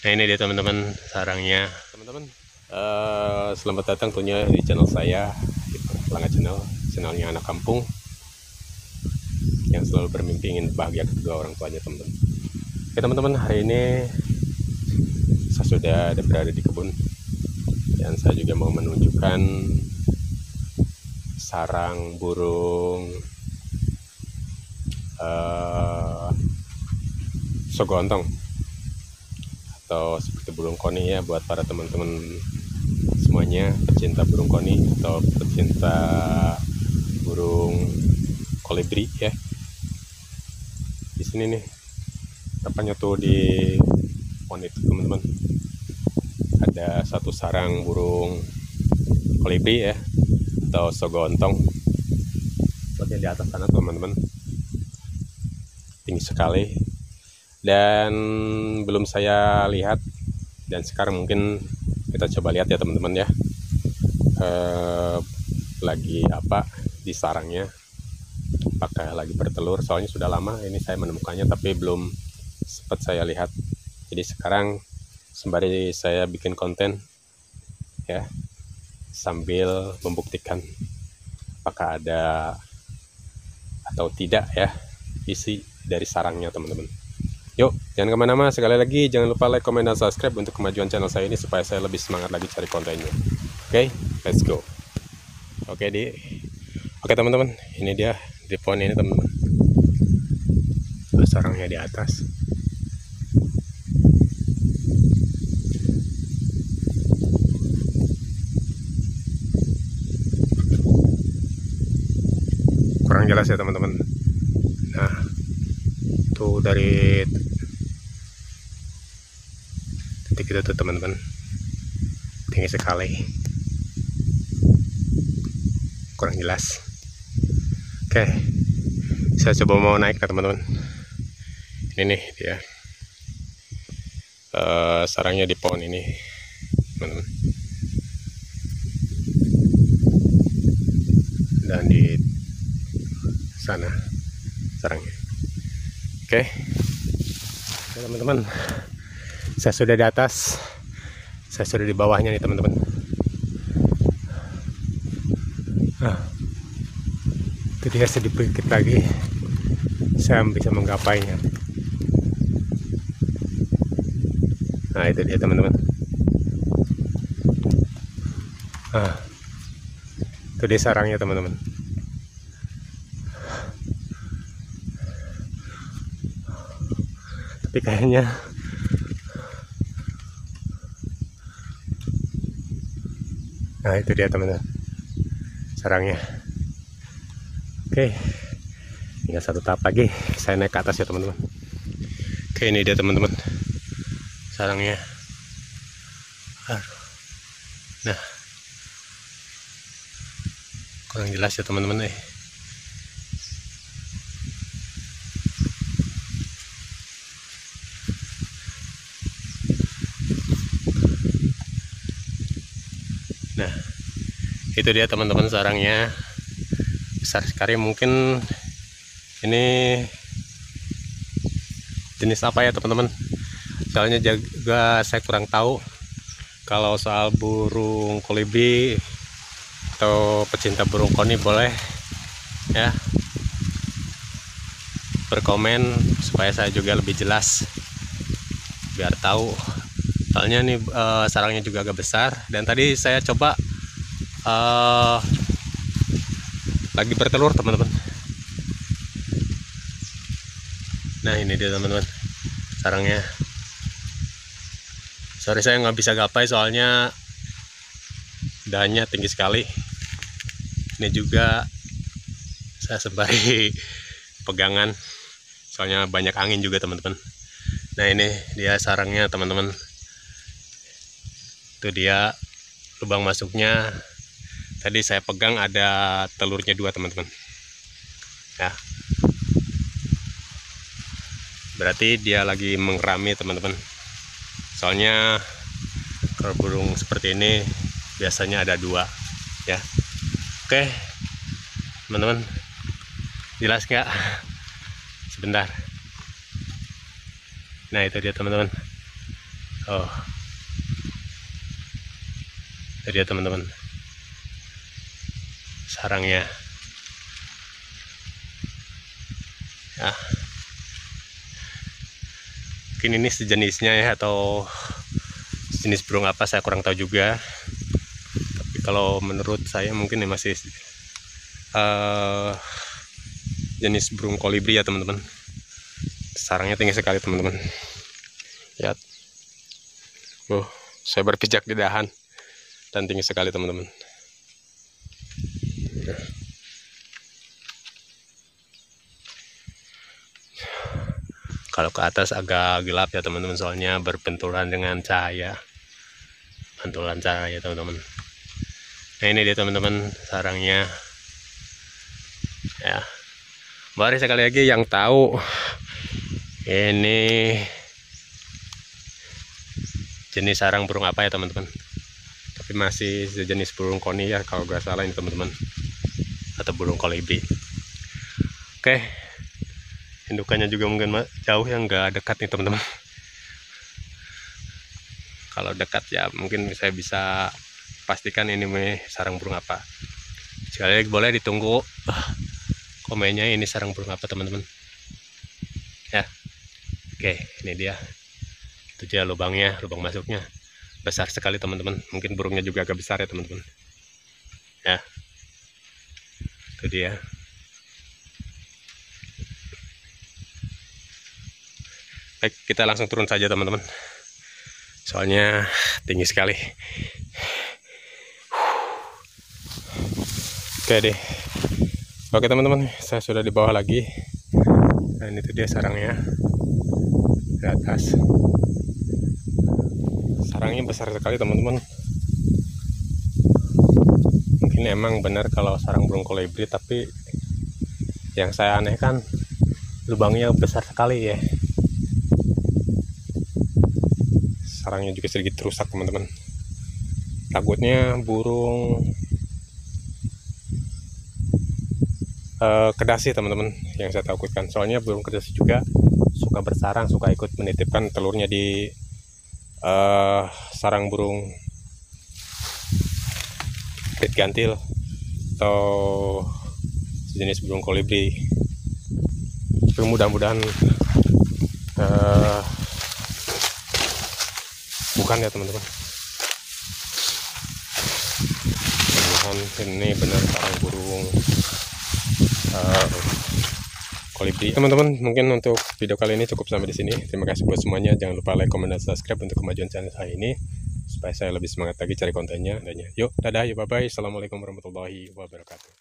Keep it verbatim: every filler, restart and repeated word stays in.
Nah ini dia teman-teman sarangnya. Teman-teman, uh, selamat datang tentunya di channel saya, di Pelanga Channel, channelnya anak kampung yang selalu bermimpi ingin bahagia kedua orang tuanya teman-teman. Oke teman-teman, hari ini saya sudah ada berada di kebun dan saya juga mau menunjukkan sarang burung uh, sogontong atau seperti burung koni ya, buat para teman-teman semuanya pecinta burung koni atau pecinta burung kolibri ya. Di sini nih tepatnya tuh di pohon itu teman-teman, ada satu sarang burung kolibri ya atau sogontong. Buatnya di atas sana teman-teman, tinggi sekali dan belum saya lihat, dan sekarang mungkin kita coba lihat ya teman-teman ya, eh, lagi apa di sarangnya, apakah lagi bertelur. Soalnya sudah lama ini saya menemukannya tapi belum sempat saya lihat. Jadi sekarang sembari saya bikin konten ya, sambil membuktikan apakah ada atau tidak ya isi dari sarangnya teman-teman. Yuk, jangan kemana-mana. Sekali lagi, jangan lupa like, komen, dan subscribe untuk kemajuan channel saya ini supaya saya lebih semangat lagi cari kontennya. Oke, okay, let's go. Oke, okay, di Oke okay, teman-teman, ini dia di pohon ini teman-teman. Sarangnya di atas. Kurang jelas ya teman-teman. Nah, tuh dari titik itu tuh teman-teman, tinggi sekali, kurang jelas. Oke, saya coba mau naik ke teman-teman. Ini nih dia, uh, sarangnya di pohon ini teman-teman, dan di sana sarangnya. Oke, teman-teman, saya sudah di atas, saya sudah di bawahnya nih teman-teman. Nah, itu dia, sedikit lagi saya bisa menggapainya. Nah itu dia teman-teman. Nah, itu dia sarangnya teman-teman. Tapi kayaknya nah itu dia teman-teman sarangnya. Oke, tinggal satu tahap lagi saya naik ke atas ya teman-teman. Oke, ini dia teman-teman sarangnya. Nah, kurang jelas ya teman-teman eh. Nah, itu dia teman-teman sarangnya, besar sekali. Mungkin ini jenis apa ya teman-teman, soalnya juga saya kurang tahu kalau soal burung kolibri atau pecinta burung koni. Boleh ya berkomen supaya saya juga lebih jelas biar tahu. Soalnya nih uh, sarangnya juga agak besar, dan tadi saya coba uh, lagi bertelur teman-teman. Nah ini dia teman-teman sarangnya. Sorry saya nggak bisa gapai soalnya dahannya tinggi sekali. Ini juga saya sembari pegangan soalnya banyak angin juga teman-teman. Nah ini dia sarangnya teman-teman. Itu dia lubang masuknya. Tadi saya pegang ada telurnya dua teman-teman ya, berarti dia lagi mengerami teman-teman. Soalnya kalau burung seperti ini biasanya ada dua ya. Oke teman-teman, jelas nggak? Sebentar. Nah itu dia teman-teman Oh, jadi ya teman-teman, sarangnya ya, mungkin ini sejenisnya ya, atau jenis burung apa saya kurang tahu juga, tapi kalau menurut saya mungkin ini masih uh, jenis burung kolibri ya teman-teman. Sarangnya tinggi sekali teman-teman. Lihat, oh, saya berpijak di dahan dan tinggi sekali teman-teman. Kalau ke atas agak gelap ya teman-teman, soalnya berbenturan dengan cahaya, pantulan cahaya teman-teman. Nah ini dia teman-teman sarangnya ya. Mari sekali lagi yang tahu ini jenis sarang burung apa ya teman-teman, tapi masih sejenis burung koni ya kalau gak salah ini teman-teman, atau burung kolibri. Oke, indukannya juga mungkin jauh yang nggak dekat nih teman-teman. Kalau dekat ya mungkin saya bisa pastikan ini sarang burung apa. Sekali lagi boleh ditunggu komennya ini sarang burung apa teman-teman ya. Oke, ini dia, itu dia lubangnya, lubang masuknya besar sekali teman-teman. Mungkin burungnya juga agak besar ya teman-teman ya. Itu dia. Baik, kita langsung turun saja teman-teman, soalnya tinggi sekali. Oke deh, oke teman-teman, saya sudah di bawah lagi. Dan itu dia sarangnya di atas. Sarangnya besar sekali teman-teman. Mungkin emang benar kalau sarang burung kolibri, tapi yang saya anehkan lubangnya besar sekali ya. Sarangnya juga sedikit rusak teman-teman. Takutnya burung uh, kedasi teman-teman yang saya takutkan. Soalnya burung kedasi juga suka bersarang, suka ikut menitipkan telurnya di uh, sarang burung pit gantil atau sejenis burung kolibri. Tapi mudah-mudahan uh, bukan ya teman-teman. Mudah-mudahan ini benar sarang burung uh, kolibri. Teman-teman, mungkin untuk video kali ini cukup sampai di sini. Terima kasih buat semuanya. Jangan lupa like, comment, dan subscribe untuk kemajuan channel saya ini, supaya saya lebih semangat lagi cari kontennya. Yuk, dadah, yuk, bye bye. Assalamualaikum warahmatullahi wabarakatuh.